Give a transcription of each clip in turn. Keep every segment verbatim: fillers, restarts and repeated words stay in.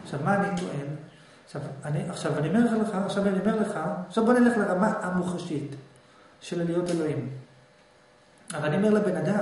עכשיו, מה אני טוען? עכשיו, אני, עכשיו, אני אומר לך, עכשיו אני אומר לך, עכשיו בוא נלך לרמה המוחשית של להיות אלוהים. אבל אני אומר לבן אדם,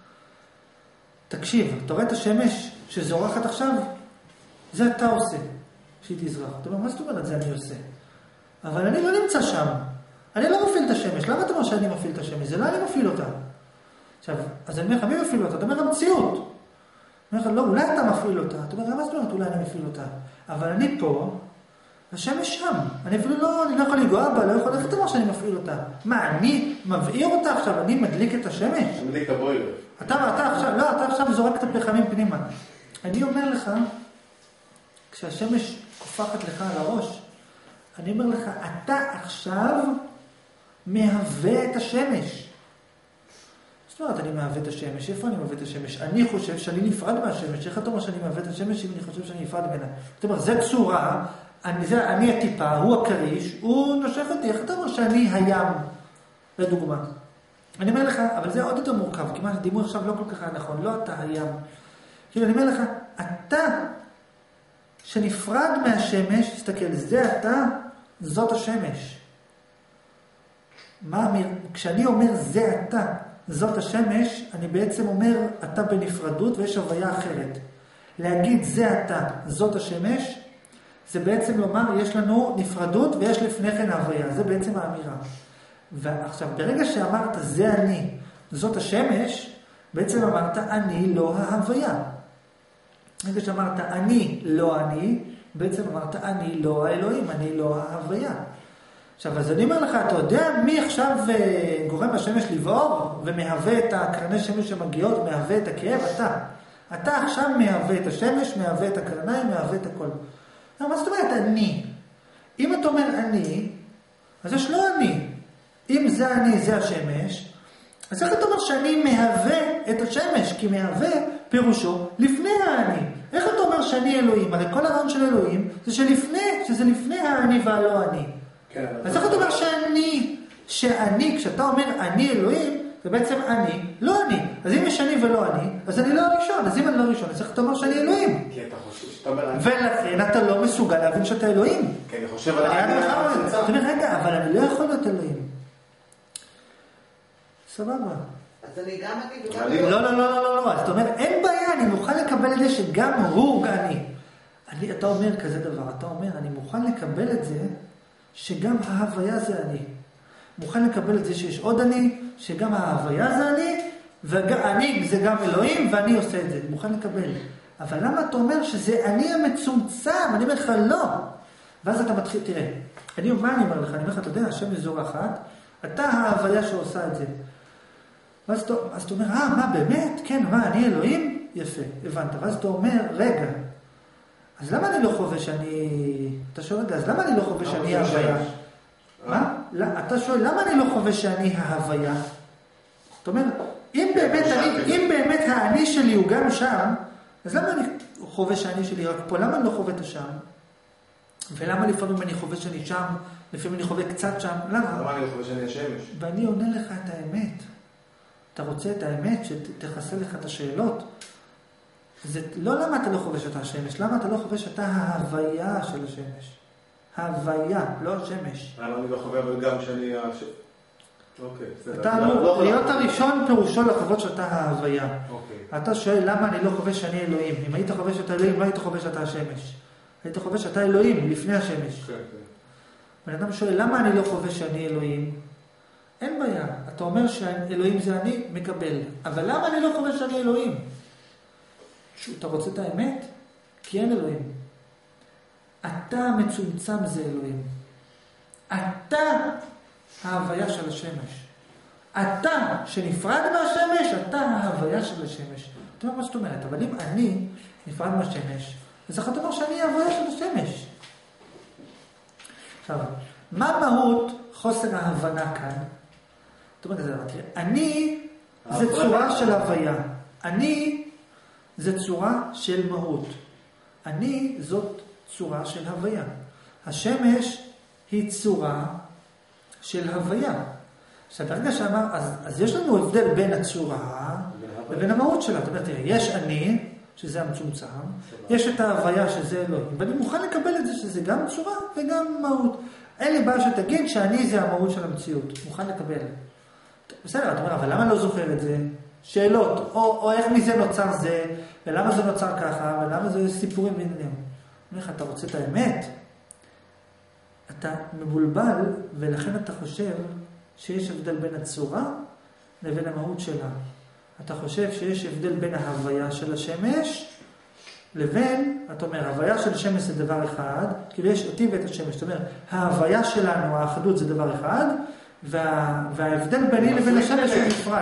תקשיב, אתה רואה את השמש שזורחת עכשיו? זה אתה עושה, שהיא תזרח. אתה אומר, מה זאת אומרת זה אני עושה? אבל אני לא נמצא שם. אני לא מפעיל את השמש. למה אתה אומר שאני מפעיל את השמש? זה לא אני מפעיל אותה. עכשיו, אז אני אומר לך, מי מפעיל אותה? אתה אומר, המציאות. אני אומר לך, לא, אולי אתה מפעיל אותה. אתה אומר, מה זאת אומרת, אולי אני מפעיל אותה? אבל אני פה, השמש שם. אני אפילו לא, אני לא יכול לגוע בה, לא יכול, איך אתה אומר שאני מפעיל אותה? מה, אני מבעיר אותה עכשיו? אני מדליק את השמש? אני מדליק את הבוילר. אתה, אתה עכשיו, לא, אתה עכשיו זורק את הפחמים פנימה. אני אומר לך, כשהשמש קופחת לך על הראש, אני אומר לך, אתה עכשיו מהווה את השמש. זאת אומרת, אני מהווה את השמש. איפה אני מהווה את השמש? אני חושב שאני נפרד מהשמש. איך אתה אומר שאני מהווה את השמש אם אני חושב שאני נפרד ממנה? זאת אומרת, זה צורה, אני, זה, אני הטיפה, הוא הקריש, הוא נושך אותי. איך אתה אומר שאני הים, לדוגמה? אני אומר לך, אבל זה עוד יותר מורכב, כי מה שדימו עכשיו לא כל כך היה נכון, לא אתה הים. כאילו, אני אומר לך, אתה שנפרד מהשמש, תסתכל, זה אתה, זאת השמש. מה, כשאני אומר זה אתה, זאת השמש, אני בעצם אומר אתה בנפרדות ויש הוויה אחרת. להגיד זה אתה, זאת השמש, זה בעצם לומר יש לנו נפרדות ויש לפני כן הוויה, זה בעצם האמירה. ועכשיו, ברגע שאמרת זה אני, זאת השמש, בעצם אמרת אני לא ההוויה. ברגע שאמרת אני לא אני, בעצם אמרת אני לא האלוהים, אני לא ההוויה. עכשיו, אז אני אומר לך, אתה יודע מי עכשיו גורם לשמש לבעור ומהווה את הקרני שמש שמגיעות, מהווה את הכאב? אתה. אתה עכשיו מהווה את השמש, מהווה את הקרניים, מהווה את הכל. מה זאת אומרת אני? אם אתה אומר אני, אז יש לא אני. אם זה אני, זה השמש, אז איך אתה אומר שאני מהווה את השמש? כי מהווה פירושו לפני האני. איך אתה אומר שאני אלוהים? הרי כל הרעיון של אלוהים זה שלפני, שזה לפני האני והלא אני. כן, אז איך אתה אומר שאני, שאני, כשאתה אומר אני אלוהים, זה בעצם אני, לא אני. אז אם יש אני ולא אני, אז אני לא הראשון. אז אם אני לא הראשון, אז איך אתה אומר שאני אלוהים? כי אתה חושב שאתה אומר אני. ולכן אתה לא מסוגל להבין שאתה אלוהים. כי אני חושב על אני. אתה אומר, רגע, אבל אני לא יכול להיות אלוהים. סבבה. אז אני גם אני וגם אני... לא, לא, לא, לא, לא, לא. אז אתה אומר, אין בעיה, אני מוכן לקבל את זה שגם הוא אני. אני. אתה אומר כזה דבר, אתה אומר, אני מוכן לקבל את זה שגם ההוויה זה אני. מוכן לקבל את זה שיש עוד אני, שגם ההוויה זה אני, ואני זה גם אלוהים, ואני עושה את זה. מוכן לקבל. אבל למה אתה אומר שזה אני המצומצם? אני אומר לך, לא. ואז אתה מתחיל, תראה, אני אומר, אני אומר לך, אני אומר לך, אתה יודע, השם מזור אחת, אתה ההוויה שעושה את זה. ואז אתה, אז אתה אומר, אה, מה, באמת? כן, מה, אני אלוהים? יפה, הבנת. ואז אתה אומר, רגע, אז למה אני לא חווה שאני... אתה שואל רגע, אז למה אני לא חווה שאני ההוויה? מה? אתה שואל, למה אני לא חווה שאני ההוויה? זאת אומרת, אם באמת, אני, אם באמת האני שלי הוא גם שם, אז למה אני חווה שאני שלי רק פה? למה אני לא חווה את השם? ולמה לפעמים אני חווה שאני שם, לפעמים אני חווה קצת שם? למה? למה אני לא חווה שאני השמש? ואני עונה לך את האמת. אתה רוצה את האמת שתחסה לך את השאלות? זה לא למה אתה לא חווה שאתה השמש, למה אתה לא חווה שאתה ההוויה של השמש? ההוויה, לא השמש. למה אני לא חווה אבל גם שאני השמש? אוקיי, בסדר. אתה אמור להיות הראשון פירושו לחוות שאתה ההוויה. אתה שואל למה אני לא חווה שאני אלוהים. אם היית חווה שאתה אלוהים, לא היית חווה שאתה השמש. היית חווה שאתה אלוהים לפני השמש. בן אדם שואל למה אני לא חווה שאני אלוהים? אין בעיה. אתה אומר שאלוהים זה אני, מקבל. אבל למה אני לא חווה שאני אלוהים? אתה רוצה את האמת? כי אין אלוהים. אתה מצומצם זה אלוהים. אתה ההוויה של השמש. אתה שנפרד מהשמש, אתה ההוויה של השמש. אתה יודע מה זאת אומרת? אבל אם אני נפרד מהשמש, אז איך אתה אומר שאני ההוויה של השמש? עכשיו, מה מהות חוסר ההבנה כאן? זאת אומרת, זה אמרתי, אני זה צורה של הוויה. אני זה צורה של מהות. אני זאת צורה של הוויה. השמש היא צורה של הוויה. עכשיו, ברגע שאמר, אז, אז יש לנו הבדל בין הצורה לבין המהות שלה. זאת אומרת, תראה, יש אני, שזה המצומצם, יש את ההוויה שזה אלוהים, ואני מוכן לקבל את זה שזה גם צורה וגם מהות. אין לי בעיה שתגיד שאני זה המהות של המציאות, מוכן לקבל. בסדר, אתה אומר, אבל למה לא זוכר את זה? שאלות, או, או איך מזה נוצר זה, ולמה זה נוצר ככה, ולמה זה סיפורים ועניינים. אני אומר לך, אתה רוצה את האמת? אתה מבולבל, ולכן אתה חושב שיש הבדל בין הצורה לבין המהות שלה. אתה חושב שיש הבדל בין ההוויה של השמש, לבין, אתה אומר, ההוויה של השמש זה דבר אחד, כאילו יש אותי ואת השמש. אתה אומר, ההוויה שלנו, האחדות זה דבר אחד, וה, וההבדל ביני לבין השמש הוא נפרד.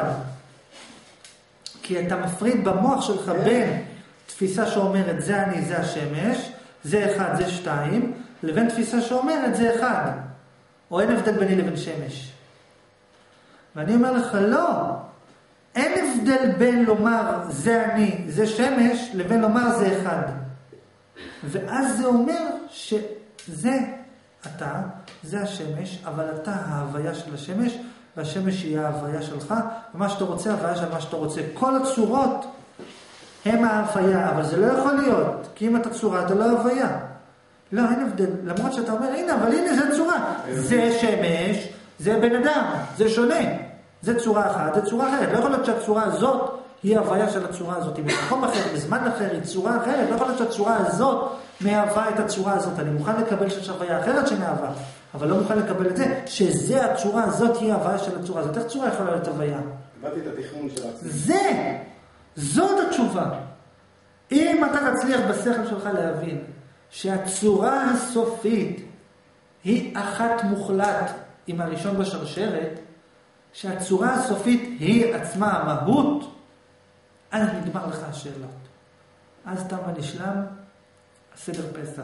כי אתה מפריד במוח שלך בין תפיסה שאומרת זה אני, זה השמש, זה אחד, זה שתיים, לבין תפיסה שאומרת זה אחד. או אין הבדל ביני לבין שמש. ואני אומר לך, לא. אין הבדל בין לומר זה אני, זה שמש, לבין לומר זה אחד. ואז זה אומר שזה אתה, זה השמש, אבל אתה ההוויה של השמש, והשמש היא ההוויה שלך, ומה שאתה רוצה, ההוויה של מה שאתה רוצה. כל הצורות הם ההוויה, אבל זה לא יכול להיות, כי אם אתה צורה, אתה לא ההוויה. לא, אין הבדל, למרות שאתה אומר, הנה, אבל הנה, זה צורה. זה שמש, זה בן אדם, זה שונה. זה צורה אחת, זה צורה אחרת. לא יכול להיות שהצורה הזאת היא ההוויה של הצורה הזאת. אם במקום אחר, בזמן אחר, היא צורה אחרת. לא יכול להיות שהצורה הזאת מהווה את הצורה הזאת. אני מוכן לקבל שיש הוויה אחרת שמהווה, אבל לא מוכן לקבל את זה, שזה הצורה הזאת היא ההוויה של הצורה הזאת. איך צורה יכולה להיות הוויה? הבאתי את התכנון של עצמי. זה! זאת התשובה. אם אתה תצליח בשכל שלך להבין שהצורה הסופית היא אחת מוחלט עם הראשון בשרשרת, שהצורה הסופית היא עצמה המהות, אז נגמר לך השאלות. אז תם ונשלם הסדר פסח.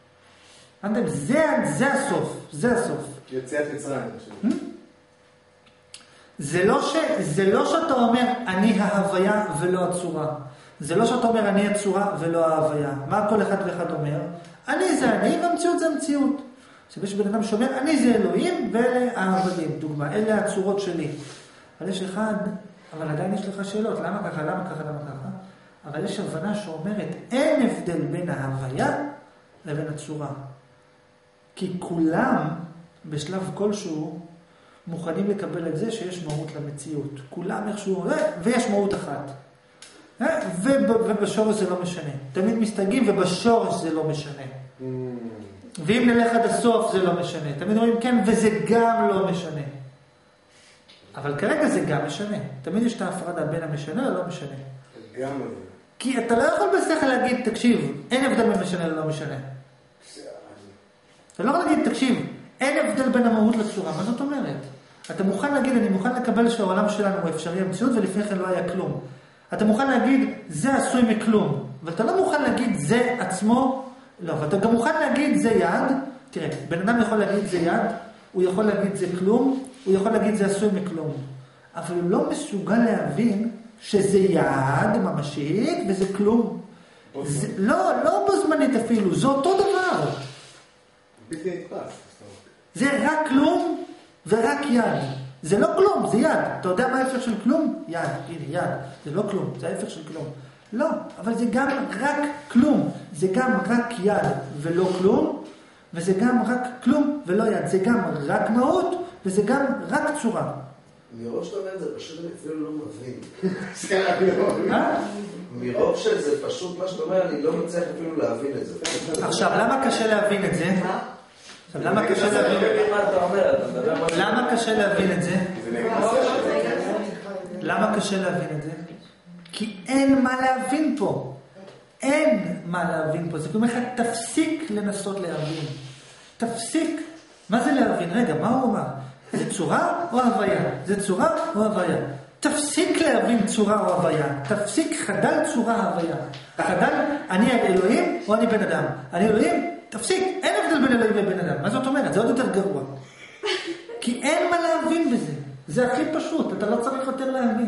זה, זה הסוף, זה הסוף. יציאת מצרים. זה לא, ש, זה לא שאתה אומר אני ההוויה ולא הצורה. זה לא שאתה אומר אני הצורה ולא ההוויה. מה כל אחד ואחד אומר? אני זה אני והמציאות זה המציאות. שיש בן אדם שאומר, אני זה אלוהים ואלה העבדים, דוגמה, אלה הצורות שלי. אבל יש אחד, אבל עדיין יש לך שאלות, למה ככה, למה ככה, למה ככה? אבל יש הבנה שאומרת, אין הבדל בין ההוויה לבין הצורה. כי כולם, בשלב כלשהו, מוכנים לקבל את זה שיש מהות למציאות. כולם איכשהו, ויש מהות אחת. ובשורש זה לא משנה. תמיד מסתגעים ובשורש זה לא משנה. ואם נלך עד הסוף זה לא משנה. תמיד אומרים כן, וזה גם לא משנה. אבל כרגע זה גם משנה. תמיד יש את ההפרדה בין המשנה ללא משנה. גם זה. כי אתה לא יכול בשכל להגיד, תקשיב, אין הבדל בין משנה ללא משנה. אתה לא יכול להגיד, תקשיב, אין הבדל בין המהות לצורה. מה זאת אומרת? אתה מוכן להגיד, אני מוכן לקבל שהעולם שלנו הוא אפשרי המציאות ולפני כן לא היה כלום. אתה מוכן להגיד, זה עשוי מכלום. ואתה לא מוכן להגיד, זה עצמו, לא, ואתה גם מוכן להגיד, זה יד. תראה, בן אדם יכול להגיד, זה יד, הוא יכול להגיד, זה כלום, הוא יכול להגיד, זה עשוי מכלום. אבל הוא לא מסוגל להבין שזה יד ממשית וזה כלום. זה, לא, לא בזמנית אפילו, זה אותו דבר. בלתי נתפס. זה רק כלום ורק יד. זה לא כלום, זה יד. אתה יודע מה ההפך של כלום? יד, הנה, יד. זה לא כלום, זה ההפך של כלום. לא, אבל זה גם רק כלום. זה גם רק יד ולא כלום, וזה גם רק כלום ולא יד. זה גם רק מהות, וזה גם רק צורה. מראש אתה אומר את זה, פשוט אני אפילו לא מבין. מה? מרוב שזה פשוט מה שאתה אומר, אני לא מצליח אפילו להבין את זה. עכשיו, למה קשה להבין את זה? עכשיו, למה קשה להבין את זה? למה קשה להבין את זה? למה קשה להבין את זה? כי אין מה להבין פה. אין מה להבין פה. זה אומר לך, תפסיק לנסות להבין. תפסיק. מה זה להבין? רגע, מה הוא אומר? זה צורה או הוויה? זה צורה או הוויה? תפסיק להבין צורה או הוויה. תפסיק חדל צורה הוויה. חדל, אני אלוהים או אני בן אדם? אני אלוהים? תפסיק. אין הבדל בין אלוהים ובן אדם. מה זאת אומרת? זה עוד יותר גרוע. כי אין מה להבין בזה. זה הכי פשוט. אתה לא צריך יותר להבין.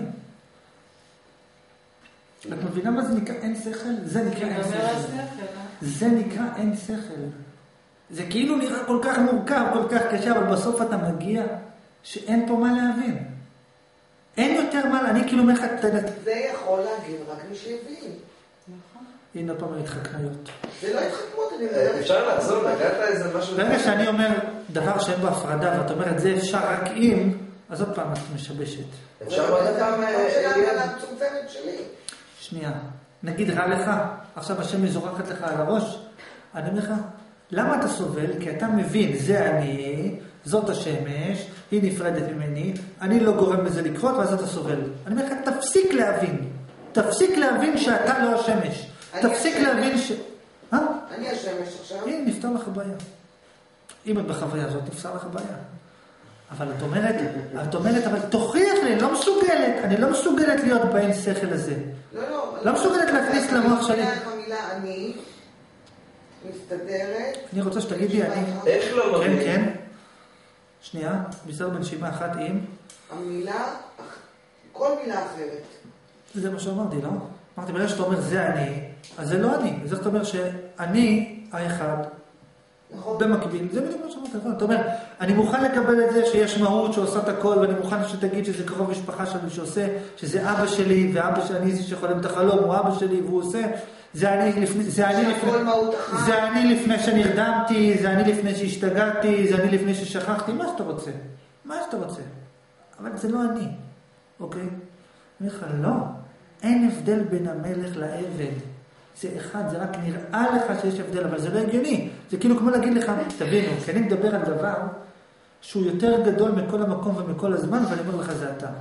את מבינה מה זה נקרא אין שכל? זה נקרא אין שכל. זה נקרא אין שכל. זה כאילו נראה כל כך מורכב, כל כך קשה, אבל בסוף אתה מגיע שאין פה מה להבין. אין יותר מה, אני כאילו מחתנת. זה יכול להגיד רק מי שהבין. הנה עוד פעם ההתחכמויות. זה לא התחכמות, אני מדבר. אפשר לחזור, נגעת איזה משהו... ברגע שאני אומר דבר שאין בו הפרדה, ואת אומרת זה אפשר רק אם, אז עוד פעם את משבשת. אפשר עוד פעם... על המצומצמת שלי. שנייה. נגיד רע לך, עכשיו השם זורקת לך על הראש, אני אומר לך, למה אתה סובל? כי אתה מבין, זה אני, זאת השמש, היא נפרדת ממני, אני לא גורם לזה לקרות, ואז אתה סובל. אני אומר לך, תפסיק להבין. תפסיק להבין שאתה לא השמש. תפסיק להבין ש... אה? אני השמש עכשיו. הנה, נפתר לך בעיה. אם את בחוויה הזאת, נפתר לך בעיה. אבל את אומרת, את אומרת, אבל תוכיח לי, אני לא מסוגלת, אני לא מסוגלת להיות באין שכל הזה. לא, לא. לא מסוגלת להכניס למוח שלי. המילה אני מסתדרת. אני רוצה שתגידי, אני... איך לא כן, מבין? כן. שנייה, בסדר בנשימה אחת עם... המילה, כל מילה אחרת. זה מה שאמרתי, לא? אמרתי, ברגע שאתה אומר זה אני, אז זה לא אני. זה אתה אומר שאני האחד, נכון. במקביל, זה בדיוק מה שאמרת, נכון? אתה אומר, אני מוכן לקבל את זה שיש מהות שעושה את הכל, ואני מוכן שתגיד שזה קרוב משפחה שלי שעושה, שזה אבא שלי, ואבא שלי זה שחולם את החלום, הוא אבא שלי והוא עושה, זה אני לפני, זה אני לפני, זה אני לפני שנרדמתי, זה אני לפני שהשתגעתי, זה אני לפני ששכחתי, מה שאתה רוצה, מה שאתה רוצה. אבל זה לא אני, אוקיי? אני אומר לך, לא, אין הבדל בין המלך לעבד. זה אחד, זה רק נראה לך שיש הבדל, אבל זה לא הגיוני. זה כאילו כמו להגיד לך, תבינו, כי אני מדבר על דבר שהוא יותר גדול מכל המקום ומכל הזמן, ואני אומר לך, זה אתה.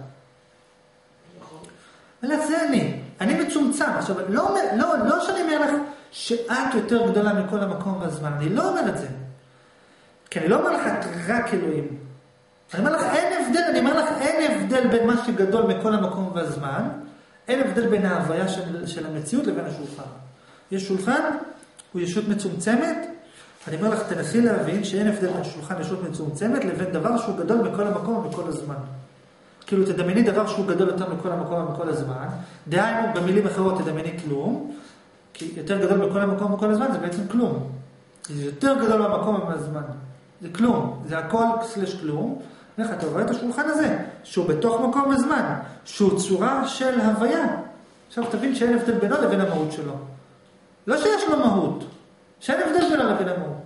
אלא זה אני. אני מצומצם. עכשיו, לא, לא, לא שאני אומר לך שאת יותר גדולה מכל המקום והזמן. אני לא אומר את זה. כי אני לא אומר לך רק אלוהים. אני אומר לך, אין הבדל, אני אומר לך, אין הבדל בין מה שגדול מכל המקום והזמן, אין הבדל בין ההוויה של, של המציאות לבין השולחן. יש שולחן, הוא ישות מצומצמת, אני אומר לך, תנסי להבין שאין הבדל בין שולחן ישות מצומצמת לבין דבר שהוא גדול מכל המקום ומכל הזמן. כאילו תדמייני דבר שהוא גדול יותר מכל המקום ומכל הזמן, דהיינו במילים אחרות תדמייני כלום, כי יותר גדול מכל המקום ומכל הזמן זה בעצם כלום. זה יותר גדול מהמקום ומהזמן. זה כלום, זה הכל סלש כלום. איך אתה רואה את השולחן הזה, שהוא בתוך מקום וזמן, שהוא צורה של הוויה. עכשיו תבין שאין הבדל בינו לבין המהות שלו. לא שיש לו מהות, שאין הבדל בינו לבין המהות.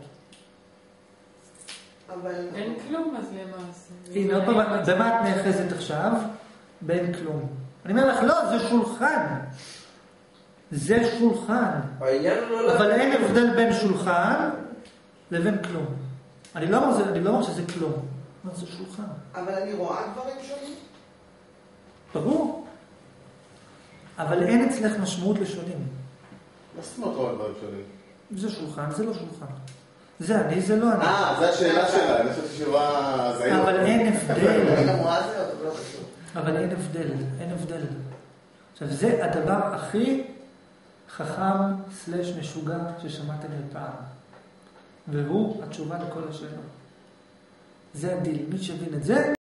אבל... אין כלום, אז למעשה. הנה, עוד פעם, במה את נאחזת עכשיו? באין כלום. אני אומר לך, לא, זה שולחן. זה שולחן. אבל אין הבדל בין שולחן לבין כלום. אני לא אומר, אני לא אומר שזה כלום. מה זה שולחן? אבל אני רואה דברים שונים. ברור. אבל אין אצלך משמעות לשונים. מה זאת אומרת רואה דברים שונים? זה שולחן, זה לא שולחן. זה אני, זה לא אני. אה, זו השאלה שלה, אני חושבת שרואה זהיר. אבל אין הבדל. אני גם רואה זה, אבל לא חשוב. אבל אין הבדל, אין הבדל. עכשיו, זה הדבר הכי חכם סלש משוגע ששמעתם לפעם. והוא התשובה לכל השאלות. זה הדיל. מי שבין את זה,